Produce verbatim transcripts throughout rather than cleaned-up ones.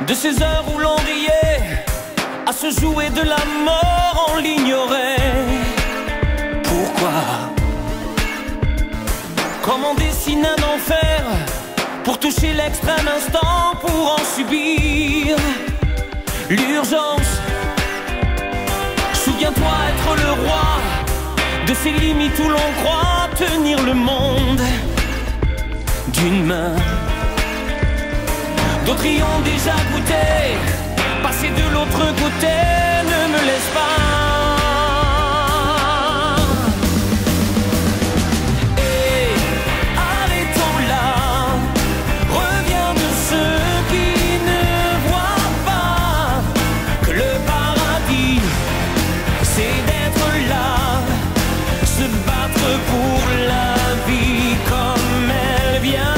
De ces heures où l'on riait, à se jouer de la mort, on l'ignorait. Pourquoi? Comme on dessine un enfer pour toucher l'extrême instant, pour en subir l'urgence. Souviens-toi être le roi de ces limites où l'on croit tenir le monde d'une main. D'autres y ont déjà goûté, passer de l'autre côté, ne me laisse pas. Et arrêtons là, reviens de ceux qui ne voient pas que le paradis, c'est d'être là, se battre pour la vie comme elle vient.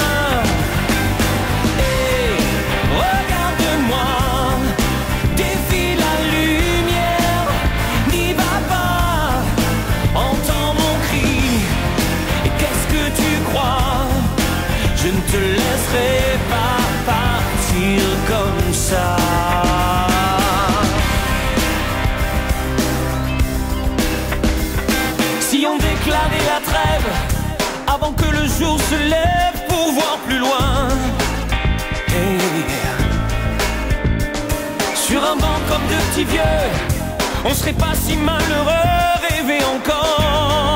Je ne te laisserai pas partir comme ça. Si on déclarait la trêve avant que le jour se lève pour voir plus loin, hey. Sur un banc comme de petits vieux, on serait pas si malheureux, rêver encore.